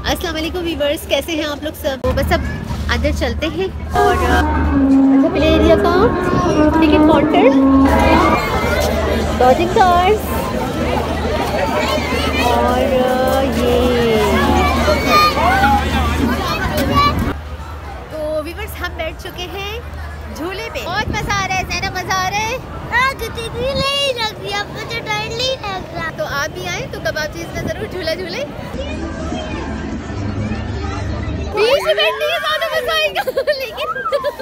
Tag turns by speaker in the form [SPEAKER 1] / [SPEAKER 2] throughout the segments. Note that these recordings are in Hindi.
[SPEAKER 1] अस्सलाम वालेकुम व्यूअर्स, कैसे हैं आप लोग सब। तो बस अब अंदर चलते हैं और अच्छा प्ले एरिया का टिकट काउंटर, लॉजिंग कार्स और ये तो व्यूअर्स हम बैठ चुके हैं झूले पे। बहुत मजा आ रहा है, ज़ैनब मजा आ रहा है। तो आप भी आए तो कबाब चीज में जरूर झूला झूले। बीच में बैठने में ज़्यादा मजा आएगा लेकिन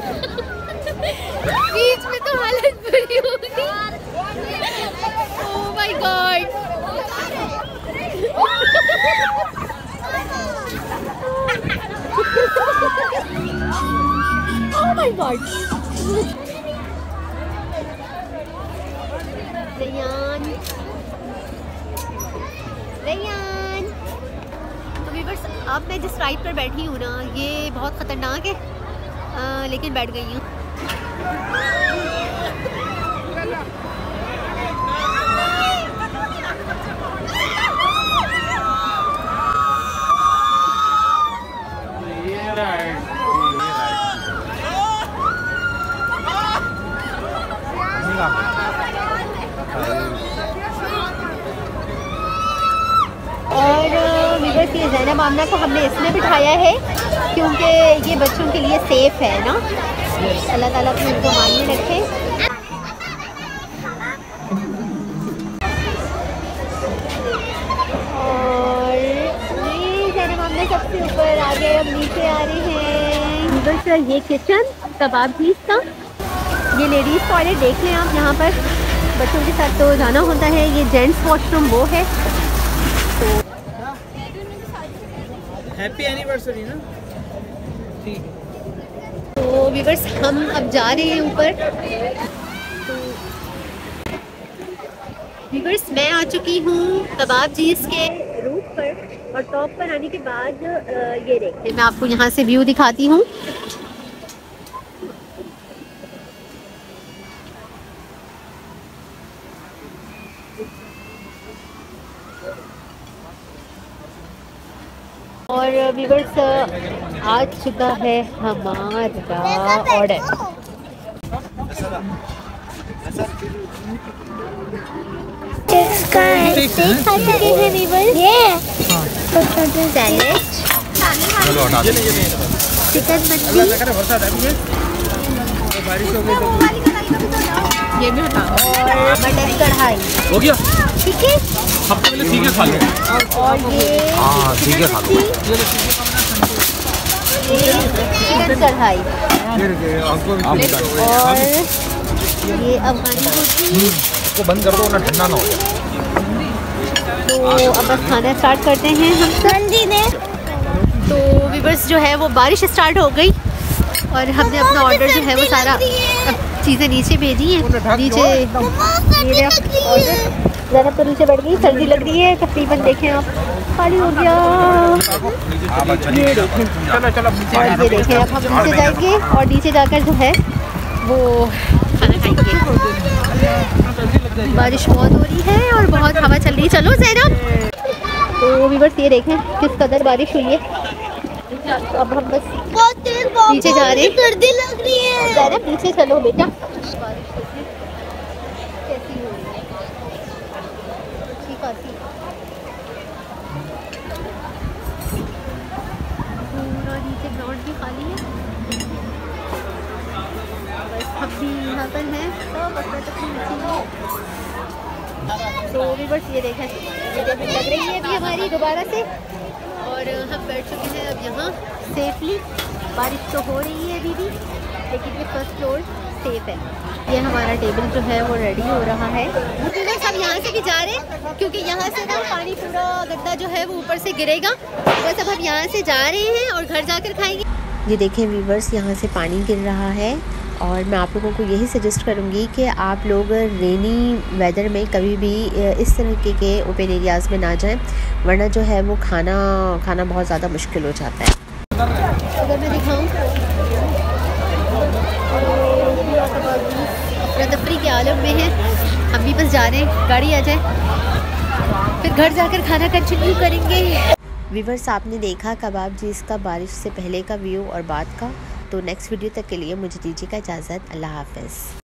[SPEAKER 1] बीच में तो हालत बुरी होगी। Oh my god, oh my god. Ryan, तो व्यूअर्स अब मैं जिस राइड पर बैठी हूँ ना, ये बहुत ख़तरनाक है लेकिन बैठ गई हूँ। और व्यूअर्स ये ज़ैनब आमना को हमने इसमें बिठाया है क्योंकि ये बच्चों के लिए सेफ़ है ना। अल्लाह ताला अपने उनको मान में रखे। और ये ज़ैनब आमना सबसे ऊपर आ गए, अब नीचे आ रहे हैं। व्यूअर्स ये किचन कबाब पीस का, ये लेडीज़ टॉयलेट देख लें आप, यहाँ पर बच्चों के साथ तो जाना होता है। ये जेंट्स वॉशरूम वो है।
[SPEAKER 2] हैप्पी एनिवर्सरी ना, ठीक है।
[SPEAKER 1] तो व्यूअर्स हम अब जा रहे हैं ऊपर। तो व्यूअर्स मैं आ चुकी हूँ कबाब चीज़ के रूफ पर और टॉप पर आने के बाद ये देखिए मैं आपको यहाँ से व्यू दिखाती हूँ। और व्यूअर्स आ चुका है हमारा ऑर्डर। स्टेक खा चुके हैं व्यूअर्स, सैलेड, चिकन मंडी, ये भी हटा, और मटन कढ़ाई
[SPEAKER 2] हो गया,
[SPEAKER 1] ठीक है।
[SPEAKER 2] सबसे पहले सीखे खा लो।
[SPEAKER 1] और ये
[SPEAKER 2] सीखे खा लो।
[SPEAKER 1] चिकन कढ़ाई और ये अफगानी रोटी।
[SPEAKER 2] इसको बंद कर दो ना, ठंडा ना हो जाए।
[SPEAKER 1] तो अब बस खाना स्टार्ट करते हैं हम सब। तो व्यूअर्स जो है वो बारिश स्टार्ट हो गई और हमने अपना ऑर्डर जो है वो सारा चीज़ें नीचे भेजी हैं। नीचे मेरे ऑर्डर ज़रा तो नीचे बढ़ गई, सर्दी लग रही है तकरीबन। देखें आप, खाली हो गया। ये देखें, और ये देखें अब हम नीचे जाएंगे और नीचे जाकर जो है वो खाना खाएंगे। बारिश बहुत हो रही है और बहुत हवा चल रही है। चलो ज़ैनब, तो व्यूअर्स ये देखें किस कदर बारिश हुई है। तो अब हम बस नीचे जा रहे हैं। सर्दी लग रही है ज़ैनब, नीचे चलो बेटा। कैसी हो रही है, ठीक आती पूरा नीचे ग्राउंड भी खाली है। बस हम भी यहाँ पर हैं, सब अपना तो व्यूअर्स ये देखें, ये लग रही है अभी हमारी दोबारा से। और हम बैठ चुके हैं अब यहाँ सेफली। बारिश तो हो रही है अभी भी लेकिन ये फर्स्ट फ्लोर सेफ है। ये हमारा टेबल जो है वो रेडी हो रहा है। बस हम यहाँ से भी जा रहे हैं क्योंकि यहाँ से ना पानी पूरा गंदा जो है वो ऊपर से गिरेगा। बस अब हम यहाँ से जा रहे हैं और घर जाकर खाएंगे। ये देखें व्यूअर्स, यहाँ से पानी गिर रहा है और मैं आप लोगों को यही सजेस्ट करूँगी कि आप लोग रेनी वेदर में कभी भी इस तरह के ओपन एरियाज़ में ना जाएं, वरना जो है वो खाना बहुत ज़्यादा मुश्किल हो जाता है। अगर मैं दिखाऊँ अपना तफरी के आलम में है, हम भी बस जा रहे हैं, गाड़ी आ जाए फिर घर जाकर खाना कंटिन्यू करेंगे। व्यूअर्स, आपने देखा कबाब जीज का बारिश से पहले का व्यू और बाद का। तो नेक्स्ट वीडियो तक के लिए मुझे दीजिएगा इजाज़त। अल्लाह हाफ़िज़।